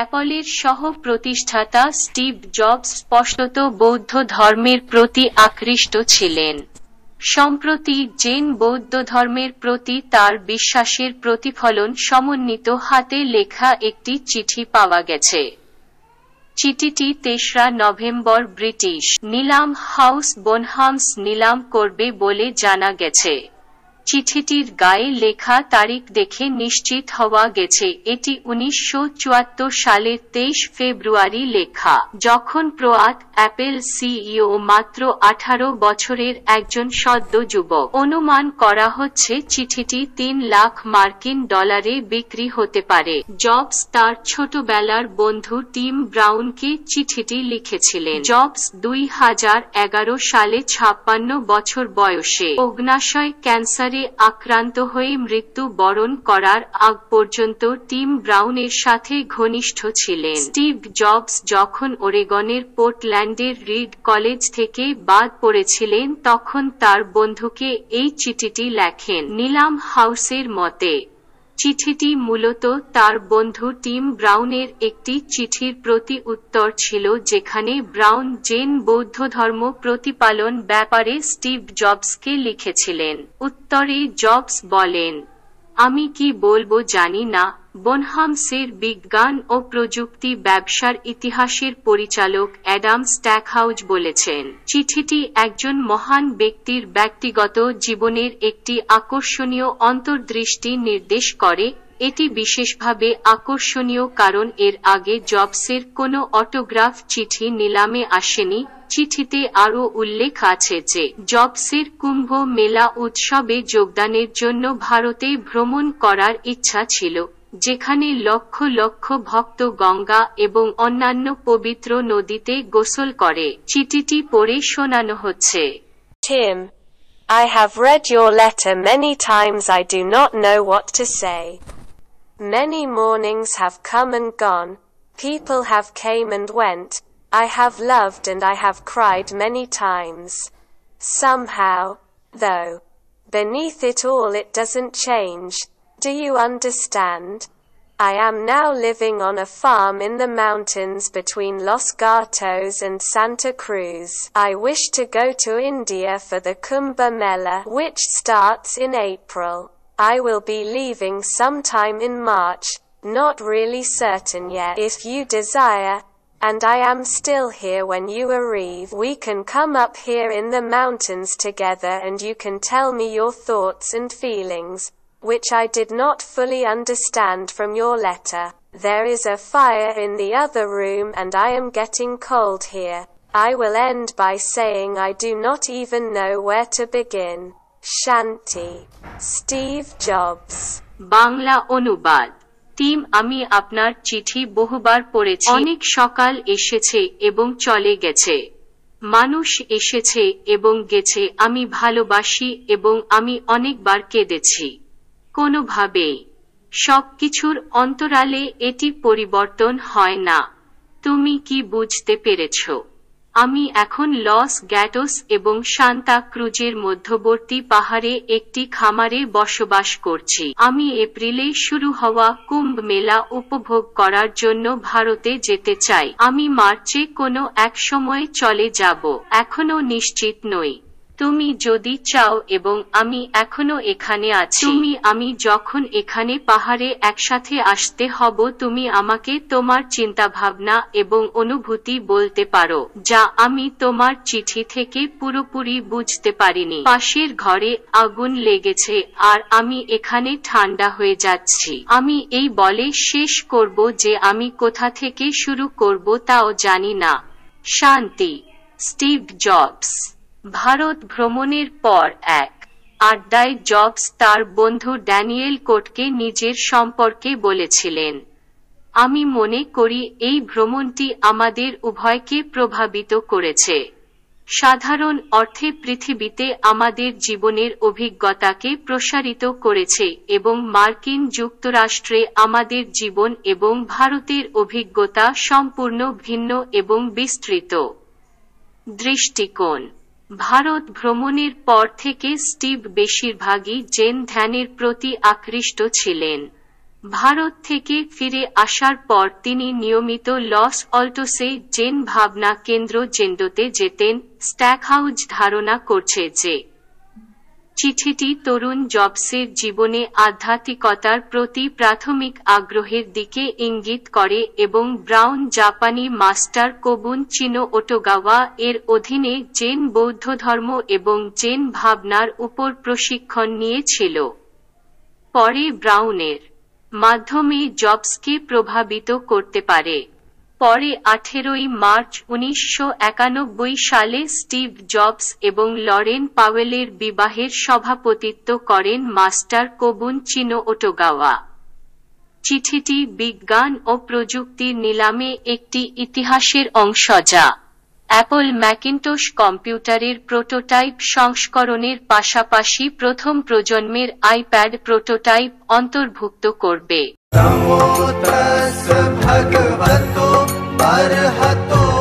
অ্যাপলের সহ-প্রতিষ্ঠাতা Steve jobs স্পষ্টত বৌদ্ধ ধর্মের প্রতি আকৃষ্ট ছিলেন। সম্প্রতি জেন বৌদ্ধ ধর্মের প্রতি তার বিশ্বাসের প্রতিফলন সমন্বিত হাতে লেখা একটি চিঠি পাওয়া গেছে। চিঠিটি ৩রা নভেম্বর ব্রিটিশ নিলাম হাউস বোনহামস নিলাম করবে বলে জানা গেছে। চিঠিটির গায়ে লেখা তারিখ দেখে নিশ্চিত হওয়া গেছে এটি ১৯৭৪ সালের ২৩ ফেব্রুয়ারি লেখা, যখন প্রয়াত অ্যাপল সিইও মাত্র ১৮ বছরের একজন সদ্য যুবক। অনুমান করা হচ্ছে চিঠিটি $৩,০০,০০০ বিক্রি হতে পারে। জবস তার ছোটবেলার বন্ধু টিম ব্রাউনকে চিঠিটি লিখেছিলেন। জবস ২০১১ সালে ৫৬ বছর বয়সে অগ্ন্যাশয় ক্যান্সার আক্রান্ত হয়ে মৃত্যু বরণ করার আগ পর্যন্ত টিম ব্রাউনের সাথে ঘনিষ্ঠ ছিলেন। স্টিভ জবস যখন ওরেগনের পোর্টল্যান্ডের রিড কলেজ থেকে বাদ পড়েছিলেন তখন তার বন্ধুকে এই চিঠিটি লেখেন। নিলাম হাউসের মতে, চিঠিটি মূলত তার বন্ধু টিম ব্রাউনের একটি চিঠির প্রতি উত্তর ছিল যেখানে ব্রাউন জেন বৌদ্ধ ধর্ম প্রতিপালন ব্যাপারে স্টিভ জবসকে লিখেছিলেন। উত্তরে জবস বলেন, আমি কি বলবো জানি না। বোনহামসের বিজ্ঞান ও প্রযুক্তি ব্যবসার ইতিহাসের পরিচালক অ্যাডাম স্ট্যাকহাউজ বলেছেন, চিঠিটি একজন মহান ব্যক্তির ব্যক্তিগত জীবনের একটি আকর্ষণীয় অন্তর্দৃষ্টি নির্দেশ করে। এটি বিশেষভাবে আকর্ষণীয় কারণ এর আগে জবসের কোনো অটোগ্রাফ চিঠি নিলামে আসেনি। চিঠিতে আরও উল্লেখ আছে যে জবসের কুম্ভ মেলা উৎসবে যোগদানের জন্য ভারতে ভ্রমণ করার ইচ্ছা ছিল, যেখানে লক্ষ লক্ষ ভক্ত গঙ্গা এবং অন্যান্য পবিত্র নদীতে গোসল করে। চিঠিটি পড়ে শোনানো হচ্ছে। Tim, I have read your letter many times. I do not know what to say. Many mornings have come and gone. People have came and went. I have loved and I have cried many times. Somehow, though, beneath it all it doesn't change. Do you understand? I am now living on a farm in the mountains between Los Gatos and Santa Cruz. I wish to go to India for the Kumbh Mela, which starts in April. I will be leaving sometime in March, not really certain yet. If you desire, and I am still here when you arrive, we can come up here in the mountains together and you can tell me your thoughts and feelings, which I did not fully understand from your letter. There is a fire in the other room and I am getting cold here. I will end by saying I do not even know where to begin. Shanti. Steve Jobs. Bangla অনুবাদ। Team, আমি আপনার চিঠি বহুবার পড়েছি। অনেক সকাল এসেছে এবং চলে গেছে। মানুষ এসেছে এবং গেছে। আমি ভালোবাসি এবং আমি অনেকবার কেঁদেছি। কোনোভাবেই সবকিছুর অন্তরালে এটি পরিবর্তন হয় না। তুমি কি বুঝতে পেরেছ? আমি এখন লস গ্যাটোস এবং সান্তা ক্রুজের মধ্যবর্তী পাহাড়ে একটি খামারে বসবাস করছি। আমি এপ্রিলে শুরু হওয়া কুম্ভ মেলা উপভোগ করার জন্য ভারতে যেতে চাই। আমি মার্চে কোনো এক সময় চলে যাব। এখনো নিশ্চিত নই। তুমি যদি চাও এবং আমি এখনো এখানে আছি। আমি যখন এখানে পাহাড়ে একসাথে আসতে হব তুমি আমাকে তোমার চিন্তাভাবনা এবং অনুভূতি বলতে পারো, যা আমি তোমার চিঠি থেকে পুরোপুরি বুঝতে পারিনি। পাশের ঘরে আগুন লেগেছে আর আমি এখানে ঠান্ডা হয়ে যাচ্ছি। আমি এই বলে শেষ করব যে আমি কোথা থেকে শুরু করব তাও জানি না। শান্তি। Steve jobs. ভারত ভ্রমণের পর এক আড্ডায় জবস তার বন্ধু ড্যানিয়েল কোটকে নিজের সম্পর্কে বলেছিলেন, আমি মনে করি এই ভ্রমণটি আমাদের উভয়কে প্রভাবিত করেছে। সাধারণ অর্থে পৃথিবীতে আমাদের জীবনের অভিজ্ঞতাকে প্রসারিত করেছে এবং মার্কিন যুক্তরাষ্ট্রে আমাদের জীবন এবং ভারতের অভিজ্ঞতা সম্পূর্ণ ভিন্ন এবং বিস্তৃত। দৃষ্টিকোণ। ভারত ভ্রমণের পর থেকে স্টিভ বেশিরভাগই জেন ধ্যানের প্রতি আকৃষ্ট ছিলেন। ভারত থেকে ফিরে আসার পর তিনি নিয়মিত লস অল্টোসে জেন ভাবনা কেন্দ্র জেন্ডোতে যেতেন। স্ট্যাকহাউজ ধারণা করছে যে চিঠিটি তরুণ জবসের জীবনে আধ্যাত্মিকতার প্রতি প্রাথমিক আগ্রহের দিকে ইঙ্গিত করে এবং ব্রাউন জাপানি মাস্টার কোবুন চিনো ওটোগাওয়া এর অধীনে জেন বৌদ্ধধর্ম এবং জেন ভাবনার উপর প্রশিক্ষণ নিয়েছিল। পরে ব্রাউনের মাধ্যমে জবসকে প্রভাবিত করতে পারে। পরে 18 মার্চ 1991 সালে স্টিভ জবস এবং লরেন পাওয়েলের বিবাহের সভাপতিত্ব করেন মাস্টার কোবুন চিনো ওটোগাওয়া। চিঠিটি বিজ্ঞান ও প্রযুক্তির নিলামে একটি ইতিহাসের অংশ যা অ্যাপল ম্যাকিনটশ কম্পিউটারের প্রোটোটাইপ সংস্করণের পাশাপাশি প্রথম প্রজন্মের আইপ্যাড প্রোটোটাইপ অন্তর্ভুক্ত করবে। नमो तस् भगवतो अरहतो